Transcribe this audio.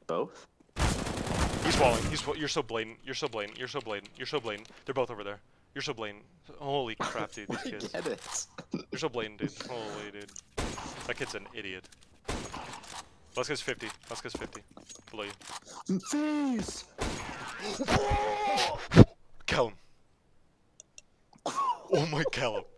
Both? He's walling. You're so blatant. You're so blatant. You're so blatant. You're so blatant. They're both over there. You're so blatant. Holy crap, dude. These kids. I get it. You're so blatant, dude. Holy, dude. That kid's an idiot. Let's get 50. Let's get 50. Below you. Face! Kill him. Oh my, kill him.